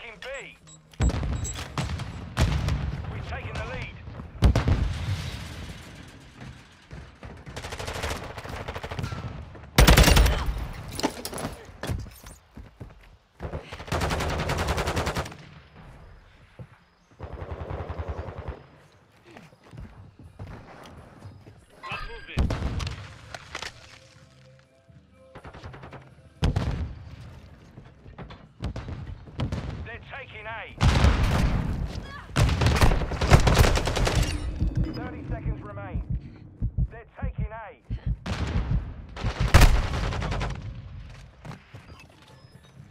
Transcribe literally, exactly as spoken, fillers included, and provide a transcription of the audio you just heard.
taking B. We've taken the lead. Not moving. They're taking A. thirty seconds remain. They're taking A.